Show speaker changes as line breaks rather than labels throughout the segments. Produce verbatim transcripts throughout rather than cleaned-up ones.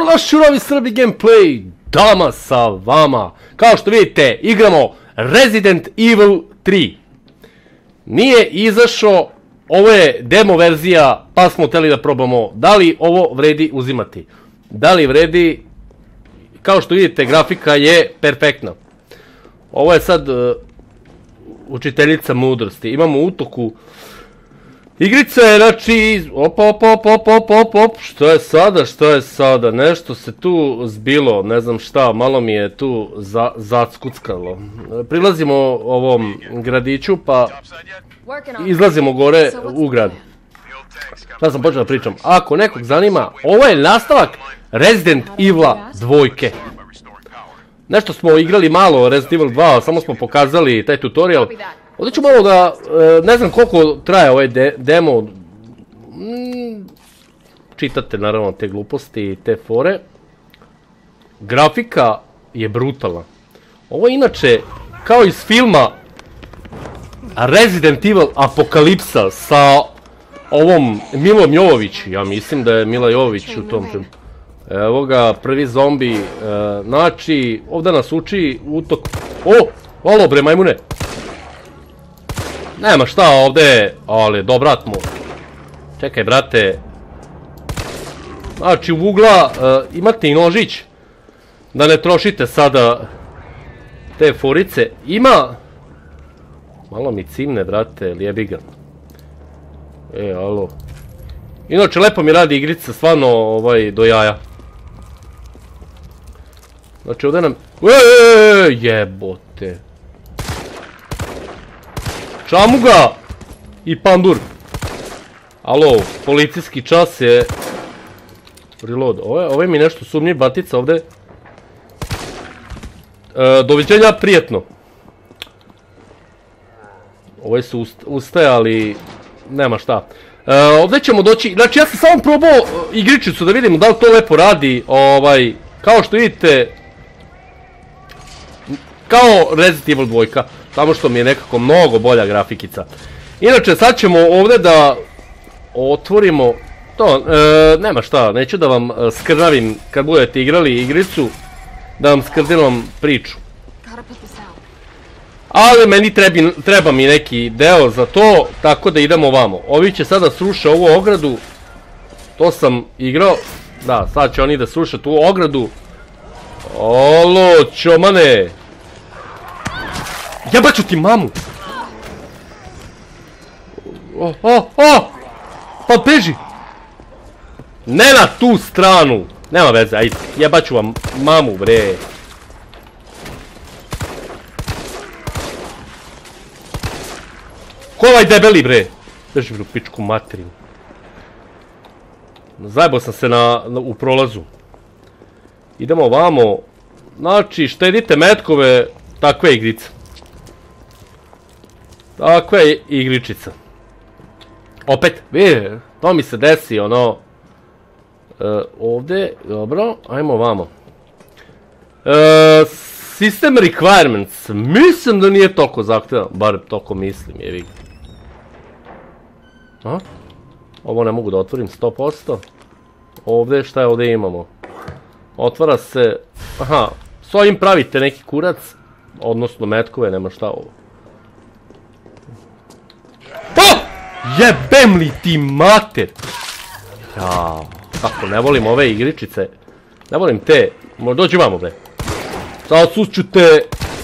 naš Šurovi Srbi gameplay, dama sa vama. Kao što vidite, igramo Resident Evil tri. Nije izašao, ovo je demo verzija, pa smo htjeli da probamo da li ovo vredi uzimati. Da li vredi, kao što vidite, grafika je perfektna. Ovo je sad uh, učiteljica mudrosti. Imamo utoku. Igrica je, znači, op, op, op, op, op, op, op, što je sada, što je sada, nešto se tu zbilo, ne znam šta, malo mi je tu za, zackuckalo. Prilazimo ovom gradiću, pa izlazimo gore u grad. Šta sam počeo da pričam? Ako nekog zanima, ovo je nastavak Resident Evila dvojke. Nešto smo igrali malo Resident Evil dva, samo smo pokazali taj tutorial. Ovdje ću malo da, ne znam koliko traje ovaj demo, čitate naravno te gluposti i te fore. Grafika je brutalna. Ovo je inače kao iz filma Resident Evil Apokalipsa sa ovom Milom Jovović. Ja mislim da je Mila Jovović u tom filmu. Evo ga, prvi zombi, znači ovdje nas uči utok... O, alo bre majmune! Nema šta ovdje, ali dobrat mu. Čekaj brate. Znači u ugla uh, imate i nožić. Da ne trošite sada te forice. Ima... Malo mi cimne brate, lijebi ga. E, alo. Inače lepo mi radi igrica, stvarno ovaj, do jaja. Znači ovdje nam... Eee, jebote. Čamuga i pandur. Alo, policijski čas je... Reload. Ovo je mi nešto sumnji batica ovdje. E, doviđenja, prijetno. Ovo su ustajali... Nema šta. E, ovdje ćemo doći... Znači ja sam samo probao igričicu da vidimo da li to lepo radi. Ovaj... Kao što vidite... Kao Resident Evil dvojka. Samo što mi je nekako mnogo bolja grafikica. Inače, sad ćemo ovdje da otvorimo to, e, nema šta, neću da vam skrnavim kad budete igrali igricu, da vam skrnavim priču. Ali meni trebi, treba mi neki deo za to, tako da idemo ovamo. Ovi će sada sruše ovu ogradu, to sam igrao, da, sad će oni da sruše tu ogradu. Olo, čomane! Jebaću ti mamu! O, o, o! Pa beži! Ne na tu stranu! Nema veze, ajde, jebaću vam mamu, bre! Ko ovaj debeli, bre? Beži u pičku materinu. Zajebao sam se na, na, u prolazu. Idemo ovamo. Znači, štedite metkove, takve igrice. Takva je igričica. Opet, vidi, to mi se desi, ono... E, ovdje, dobro, ajmo vamo. E, system requirements, mislim da nije toliko zahtjevan, bar toliko mislim, je vidi. A? Ovo ne mogu da otvorim sto posto. Ovdje, šta je ovdje imamo? Otvara se, aha, s ovim pravite neki kurac, odnosno metkove, nema šta ovo. Jebem li ti mater! Jao, kako ne volim ove igričice. Ne volim te. Dođi vamo bre. Sad suću te.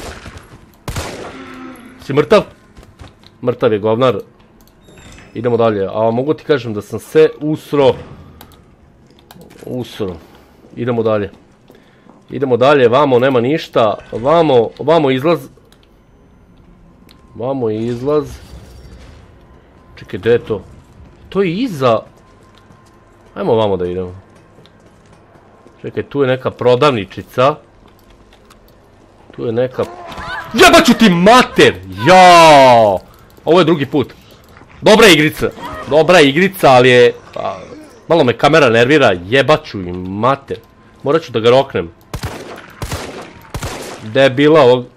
Si mrtav? Mrtav je govnar. Idemo dalje. A mogu ti kažem da sam se usro. Usro. Idemo dalje. Idemo dalje, vamo nema ništa. Vamo, vamo izlaz. Vamo izlaz. Čekaj, gdje je to? To je iza... Ajmo ovamo da idemo. Čekaj, tu je neka prodavničica. Tu je neka... Jebaću ti mater! Jao! Ovo je drugi put. Dobra igrica. Dobra igrica, ali je... Pa, malo me kamera nervira. Jebaću im mater. Morat ću da ga roknem. Debila ovog...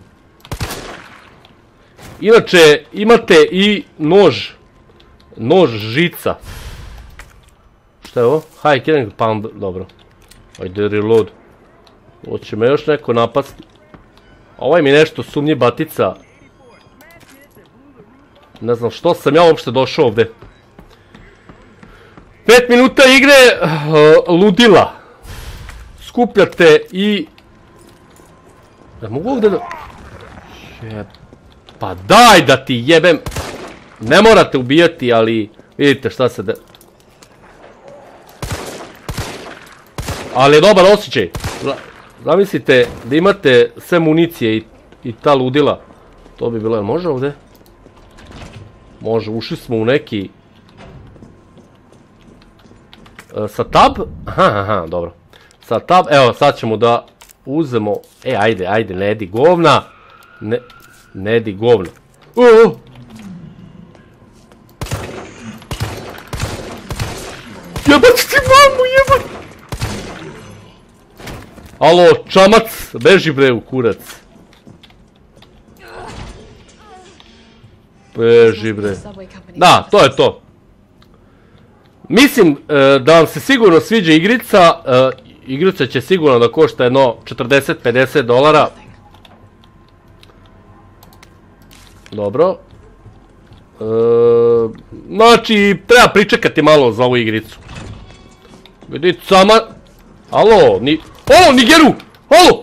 Inače, imate i nož. Nož žica. Šta je ovo? High killing pound, dobro. Ajde, reload. Hoće me još neko napasti. Ovaj mi nešto sumnji batica. Ne znam što sam ja uopšte došao ovde. Pet minuta igre, uh, ludila. Skupljate i... Da mogu ovdje da... Jeb... Pa daj da ti jebem! Ne morate ubijati, ali... Vidite šta se de... Ali je dobar osjećaj. Zamislite da imate sve municije i, i ta ludila. To bi bilo... Može ovdje? Može, ušli smo u neki... Uh, sa tab? Aha, aha, dobro. Sa tab, evo, sad ćemo da uzemo... E, ajde, ajde, ne di govna. Ne, ne di govna. Uh! Jebat ti mamu, jebat! Alo, čamac, beži bre u kurac. Beži bre. Da, to je to. Mislim da vam se sigurno sviđa igrica. Igrica će sigurno da košta jedno četrdeset do pedeset dolara. Dobro. Znači, treba pričekati malo za ovu igricu. Vidite sama... Alo, ni... O, Nigeru! Alo!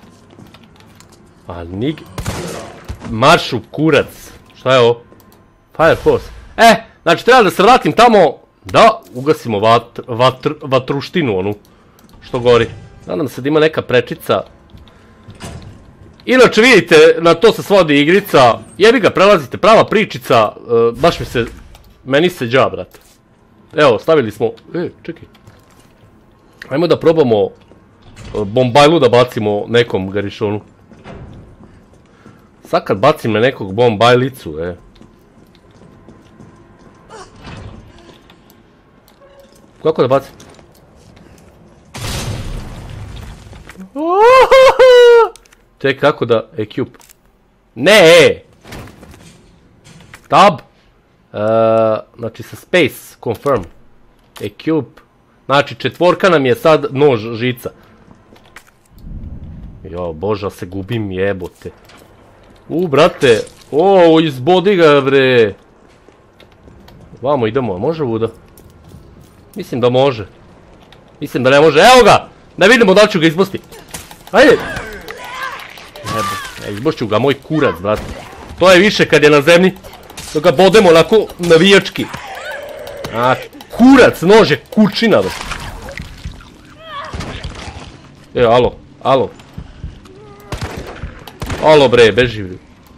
A, Nig... Marš u kurac. Šta je ovo? Fire Force. E, znači treba da se vratim tamo da ugasimo vatr, vatr, vatruštinu onu. Što gori. Nadam se da ima neka prečica. Inače vidite, na to se svodi igrica. Jebi ga, prelazite, prava pričica. Uh, baš mi se... Meni se dža, brate. Evo, stavili smo... E, čekaj. Ajmo da probamo bombajlu da bacimo nekom garišonu. Sad kad bacim na nekog bombajlicu, e. Kako da bacim? Čekaj, kako da... Equip. Ne, e! Tab. Znači sa space, confirm. Equip. Znači četvorka nam je sad nož, žica. Jo, boža, se gubim, jebote. U, brate. O, izbodi ga, bre. Vamo idemo, može vuda? Mislim da može. Mislim da ne može, evo ga! Da vidimo da li ću ga izbosti. Ajde! Jebo, izbošću ga, moj kurac, brate. To je više kad je na zemlji. Da ga bodemo onako navijački. A, kurac, nože, kučina, bre. Evo, alo, alo. Alo, bre, beži, bre.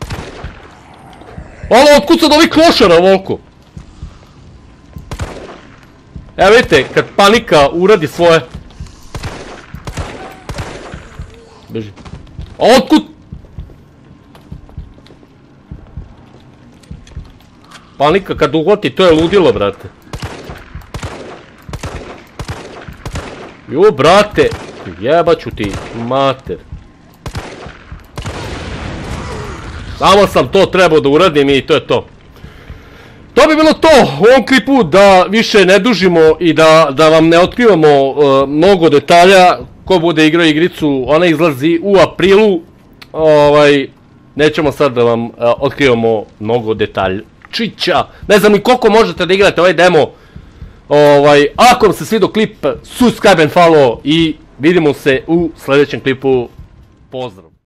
Alo, otkud sad ovih klošara, volko? Evo vidite, kad panika uradi svoje. Beži. A otkud? Panika kad uhvati, to je ludilo, brate. Jo, brate. Jebaću ti, mater. Samo sam to trebao da uradim i to je to. To bi bilo to u ovom klipu, da više ne dužimo i da, da vam ne otkrivamo uh, mnogo detalja. Ko bude igrao igricu, ona izlazi u aprilu. Ovaj, nećemo sad da vam uh, otkrivamo mnogo detaljčića. Ne znam ni koliko možete da igrate ovaj demo. Ovaj, ako vam se svidio klip, subscribe and follow i vidimo se u sljedećem klipu. Pozdrav!